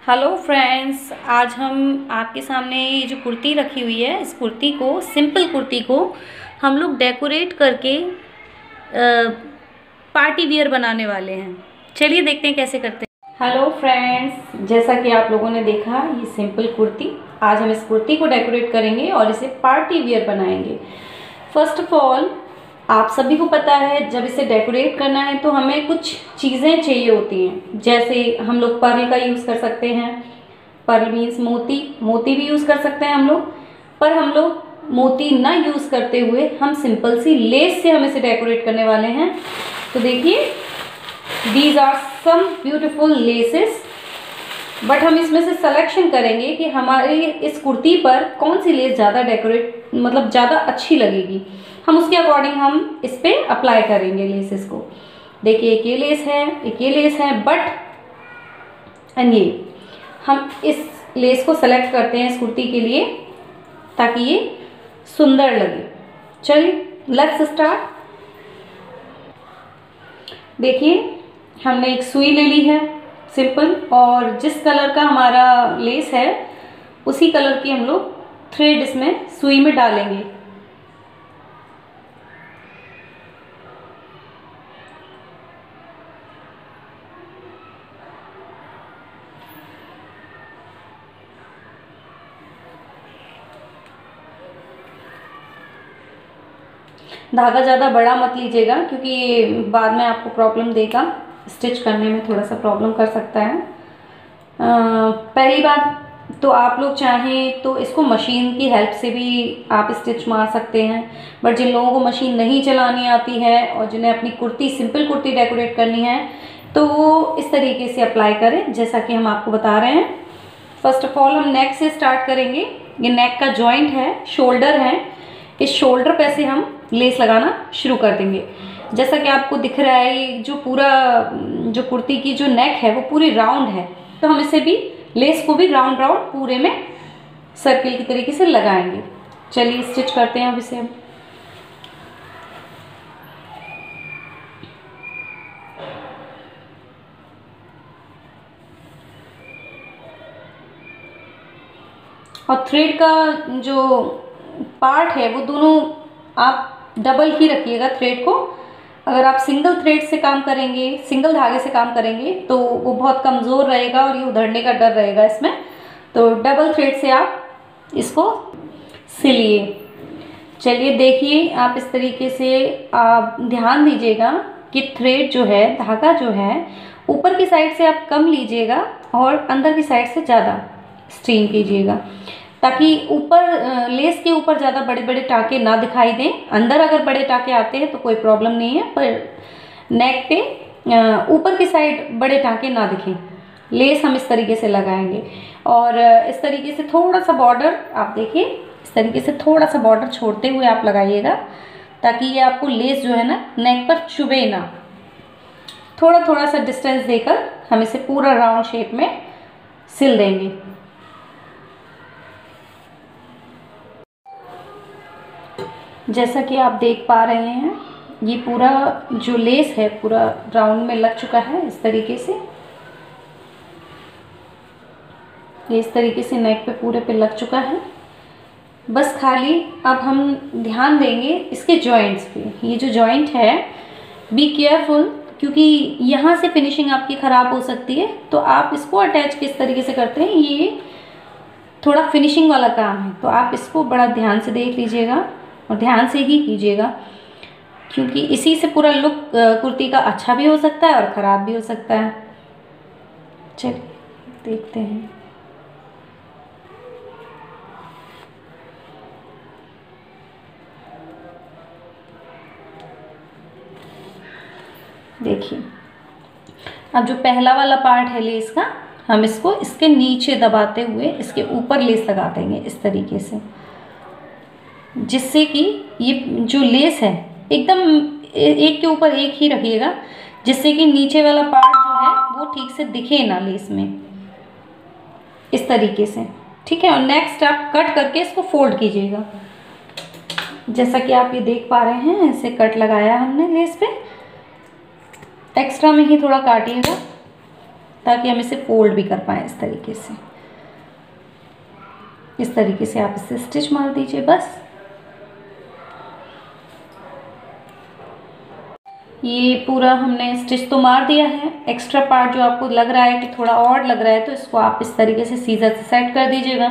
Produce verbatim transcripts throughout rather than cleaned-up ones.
Hello friends, आज हम आपके सामने ये जो कुर्ती रखी हुई है, इस कुर्ती को, सिंपल कुर्ती को हम लोग डेकोरेट करके आ, पार्टी वियर बनाने वाले हैं। चलिए देखते हैं कैसे करते हैं। हेलो फ्रेंड्स, जैसा कि आप लोगों ने देखा ये सिंपल कुर्ती, आज हम इस कुर्ती को डेकोरेट करेंगे और इसे पार्टी वियर बनाएंगे। फर्स्ट ऑफ ऑल, आप सभी को पता है जब इसे डेकोरेट करना है तो हमें कुछ चीज़ें चाहिए होती हैं। जैसे हम लोग पर्ल का यूज़ कर सकते हैं, पर्ल मीन्स मोती, मोती भी यूज़ कर सकते हैं हम लोग, पर हम लोग मोती ना यूज़ करते हुए हम सिंपल सी लेस से हम इसे डेकोरेट करने वाले हैं। तो देखिए, these are some beautiful laces, but हम इसमें से सिलेक्शन करेंगे कि हमारे इस कुर्ती पर कौन सी लेस ज़्यादा डेकोरेट मतलब ज़्यादा अच्छी लगेगी। हम उसके अकॉर्डिंग हम इस पे अप्लाई करेंगे लेसेस को। देखिए, एक ये लेस है, एक ये लेस है, बट एंड ये हम इस लेस को सेलेक्ट करते हैं इस कुर्ती के लिए ताकि ये सुंदर लगे। चलिए लेट्स स्टार्ट। देखिए, हमने एक सुई ले ली है सिंपल, और जिस कलर का हमारा लेस है उसी कलर की हम लोग थ्रेड इसमें सुई में डालेंगे। धागा ज़्यादा बड़ा मत लीजिएगा क्योंकि बाद में आपको प्रॉब्लम देगा, स्टिच करने में थोड़ा सा प्रॉब्लम कर सकता है। आ, पहली बात तो आप लोग चाहें तो इसको मशीन की हेल्प से भी आप स्टिच मार सकते हैं, बट जिन लोगों को मशीन नहीं चलानी आती है और जिन्हें अपनी कुर्ती, सिंपल कुर्ती डेकोरेट करनी है, तो वो इस तरीके से अप्लाई करें जैसा कि हम आपको बता रहे हैं। फर्स्ट ऑफ ऑल हम नेक से स्टार्ट करेंगे। ये नेक का जॉइंट है, शोल्डर है, इस शोल्डर पे से हम लेस लगाना शुरू कर देंगे। जैसा कि आपको दिख रहा है, जो पूरा जो कुर्ती की जो नेक है वो पूरी राउंड है, तो हम इसे भी, लेस को भी राउंड राउंड पूरे में सर्किल की तरीके से लगाएंगे। चलिए स्टिच करते हैं अब इसे हम। और थ्रेड का जो पार्ट है वो दोनों आप डबल ही रखिएगा थ्रेड को। अगर आप सिंगल थ्रेड से काम करेंगे, सिंगल धागे से काम करेंगे, तो वो बहुत कमज़ोर रहेगा और ये उधड़ने का डर रहेगा इसमें। तो डबल थ्रेड से आप इसको सिलिए। चलिए देखिए, आप इस तरीके से आप ध्यान दीजिएगा कि थ्रेड जो है, धागा जो है, ऊपर की साइड से आप कम लीजिएगा और अंदर की साइड से ज़्यादा स्ट्रीम कीजिएगा, ताकि ऊपर लेस के ऊपर ज़्यादा बड़े बड़े टाँके ना दिखाई दें। अंदर अगर बड़े टाँके आते हैं तो कोई प्रॉब्लम नहीं है, पर नेक पे ऊपर की साइड बड़े टाँके ना दिखें। लेस हम इस तरीके से लगाएंगे और इस तरीके से थोड़ा सा बॉर्डर, आप देखिए, इस तरीके से थोड़ा सा बॉर्डर छोड़ते हुए आप लगाइएगा ताकि ये आपको लेस जो है ना नेक पर चुभे ना। थोड़ा थोड़ा सा डिस्टेंस देकर हम इसे पूरा राउंड शेप में सिल देंगे। जैसा कि आप देख पा रहे हैं, ये पूरा जो लेस है पूरा राउंड में लग चुका है। इस तरीके से ये इस तरीके से नेक पे पूरे पे लग चुका है। बस खाली अब हम ध्यान देंगे इसके जॉइंट्स पे। ये जो जॉइंट है, बी केयरफुल, क्योंकि यहाँ से फिनिशिंग आपकी ख़राब हो सकती है। तो आप इसको अटैच किस तरीके से करते हैं, ये थोड़ा फिनिशिंग वाला काम है, तो आप इसको बड़ा ध्यान से देख लीजिएगा और ध्यान से ही कीजिएगा, क्योंकि इसी से पूरा लुक कुर्ती का अच्छा भी हो सकता है और ख़राब भी हो सकता है। चलिए देखते हैं। देखिए, अब जो पहला वाला पार्ट है लेस का, हम इसको इसके नीचे दबाते हुए इसके ऊपर लेस लगा देंगे इस तरीके से, जिससे कि ये जो लेस है एकदम एक के ऊपर एक ही रखिएगा, जिससे कि नीचे वाला पार्ट जो है वो ठीक से दिखे ना लेस में, इस तरीके से। ठीक है, और नेक्स्ट आप कट करके इसको फोल्ड कीजिएगा। जैसा कि आप ये देख पा रहे हैं, ऐसे कट लगाया हमने लेस पे। एक्स्ट्रा में ही थोड़ा काटिएगा ताकि हम इसे फोल्ड भी कर पाएँ इस तरीके से। इस तरीके से आप इसे स्टिच मार दीजिए बस। ये पूरा हमने स्टिच तो मार दिया है। एक्स्ट्रा पार्ट जो आपको लग रहा है कि थोड़ा और लग रहा है तो इसको आप इस तरीके से सीजर से सेट कर दीजिएगा।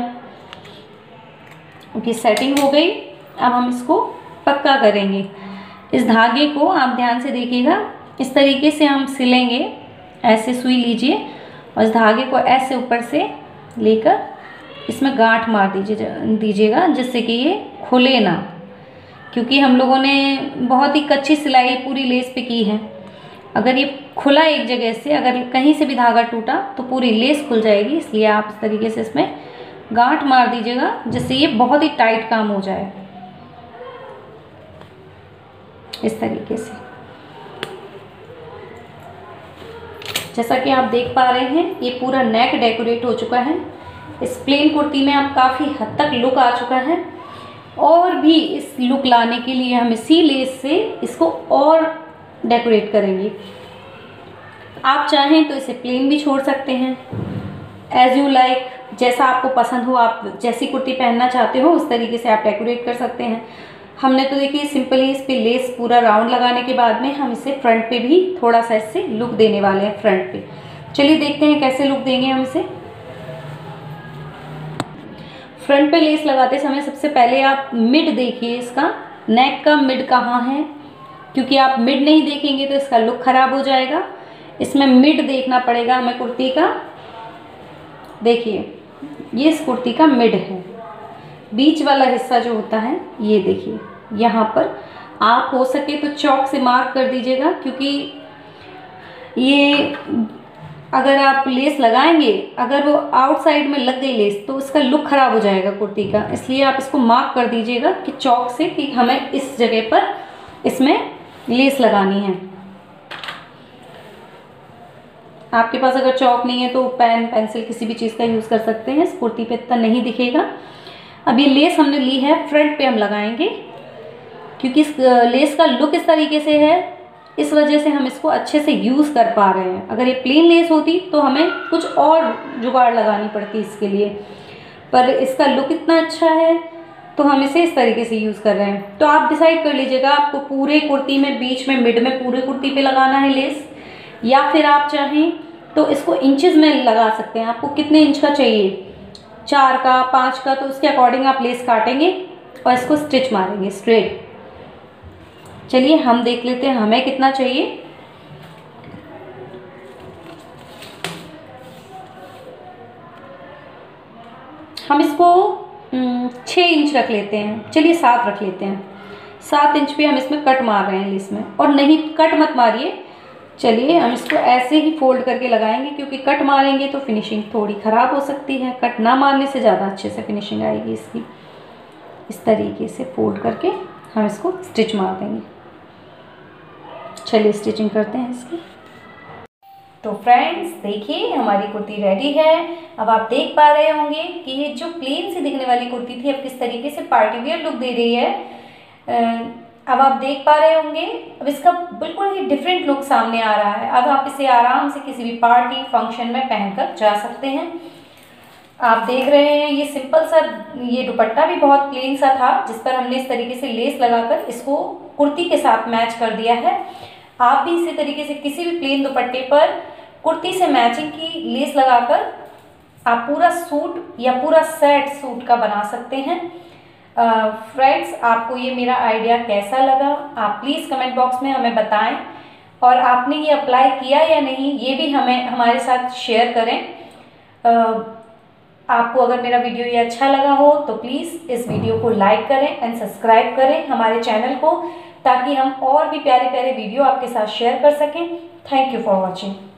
ओके, सेटिंग हो गई। अब हम इसको पक्का करेंगे। इस धागे को आप ध्यान से देखिएगा, इस तरीके से हम सिलेंगे। ऐसे सुई लीजिए और इस धागे को ऐसे ऊपर से लेकर इसमें गांठ मार दीजिए दीजिएगा जिससे कि ये खुले ना, क्योंकि हम लोगों ने बहुत ही कच्ची सिलाई पूरी लेस पे की है। अगर ये खुला एक जगह से, अगर कहीं से भी धागा टूटा तो पूरी लेस खुल जाएगी। इसलिए आप इस तरीके से इसमें गांठ मार दीजिएगा जिससे ये बहुत ही टाइट काम हो जाए। इस तरीके से जैसा कि आप देख पा रहे हैं ये पूरा नेक डेकोरेट हो चुका है। इस प्लेन कुर्ती में अब काफ़ी हद तक लुक आ चुका है। और भी इस लुक लाने के लिए हम इसी लेस से इसको और डेकोरेट करेंगे। आप चाहें तो इसे प्लेन भी छोड़ सकते हैं, एज यू लाइक, जैसा आपको पसंद हो। आप जैसी कुर्ती पहनना चाहते हो उस तरीके से आप डेकोरेट कर सकते हैं। हमने तो देखिए सिंपली इस पे लेस पूरा राउंड लगाने के बाद में हम इसे फ्रंट पे भी थोड़ा सा इससे लुक देने वाले हैं फ्रंट पे। चलिए देखते हैं कैसे लुक देंगे हम इसे। फ्रंट पे लेस लगाते समय सबसे पहले आप मिड देखिए, इसका नेक का मिड कहाँ है, क्योंकि आप मिड नहीं देखेंगे तो इसका लुक खराब हो जाएगा। इसमें मिड देखना पड़ेगा हमें कुर्ती का। देखिए ये इस कुर्ती का मिड है, बीच वाला हिस्सा जो होता है ये देखिए यहाँ पर। आप हो सके तो चौक से मार्क कर दीजिएगा, क्योंकि ये अगर आप लेस लगाएंगे, अगर वो आउटसाइड में लग गई लेस तो उसका लुक खराब हो जाएगा कुर्ती का। इसलिए आप इसको मार्क कर दीजिएगा कि चौक से कि हमें इस जगह पर इसमें लेस लगानी है। आपके पास अगर चौक नहीं है तो पेन पेंसिल किसी भी चीज़ का यूज़ कर सकते हैं। इस कुर्ती पे इतना नहीं दिखेगा। अब ये लेस हमने ली है, फ्रंट पे हम लगाएंगे, क्योंकि इस लेस का लुक इस तरीके से है, इस वजह से हम इसको अच्छे से यूज़ कर पा रहे हैं। अगर ये प्लेन लेस होती तो हमें कुछ और जुगाड़ लगानी पड़ती इसके लिए, पर इसका लुक इतना अच्छा है तो हम इसे इस तरीके से यूज़ कर रहे हैं। तो आप डिसाइड कर लीजिएगा आपको पूरे कुर्ती में, बीच में, मिड में, पूरे कुर्ती पे लगाना है लेस, या फिर आप चाहें तो इसको इंचेस में लगा सकते हैं। आपको कितने इंच का चाहिए, चार का, पाँच का, तो उसके अकॉर्डिंग आप लेस काटेंगे और इसको स्टिच मारेंगे स्ट्रेट। चलिए हम देख लेते हैं हमें कितना चाहिए। हम इसको छः इंच रख लेते हैं। चलिए सात रख लेते हैं। सात इंच पे हम इसमें कट मार रहे हैं लेस में, और नहीं कट मत मारिए। चलिए हम इसको ऐसे ही फोल्ड करके लगाएंगे, क्योंकि कट मारेंगे तो फिनिशिंग थोड़ी ख़राब हो सकती है। कट ना मारने से ज़्यादा अच्छे से फिनिशिंग आएगी इसकी। इस तरीके से फोल्ड करके हम इसको स्टिच मार देंगे। चलिए स्टिचिंग करते हैं इसकी। तो फ्रेंड्स देखिए हमारी कुर्ती रेडी है। अब आप देख पा रहे होंगे कि ये जो प्लेन सी दिखने वाली कुर्ती थी अब किस तरीके से पार्टी वियर लुक दे रही है। अब आप देख पा रहे होंगे अब इसका बिल्कुल ही डिफरेंट लुक सामने आ रहा है। अब आप इसे आराम से किसी भी पार्टी फंक्शन में पहनकर जा सकते हैं। आप देख रहे हैं ये सिंपल सा, ये दुपट्टा भी बहुत प्लेन सा था जिस पर हमने इस तरीके से लेस लगाकर इसको कुर्ती के साथ मैच कर दिया है। आप भी इसी तरीके से किसी भी प्लेन दुपट्टे पर कुर्ती से मैचिंग की लेस लगाकर आप पूरा सूट या पूरा सेट सूट का बना सकते हैं। फ्रेंड्स uh, आपको ये मेरा आइडिया कैसा लगा आप प्लीज़ कमेंट बॉक्स में हमें बताएं, और आपने ये अप्लाई किया या नहीं ये भी हमें हमारे साथ शेयर करें। uh, आपको अगर मेरा वीडियो ये अच्छा लगा हो तो प्लीज़ इस वीडियो को लाइक करें एंड सब्सक्राइब करें हमारे चैनल को, ताकि हम और भी प्यारे प्यारे वीडियो आपके साथ शेयर कर सकें। Thank you for watching.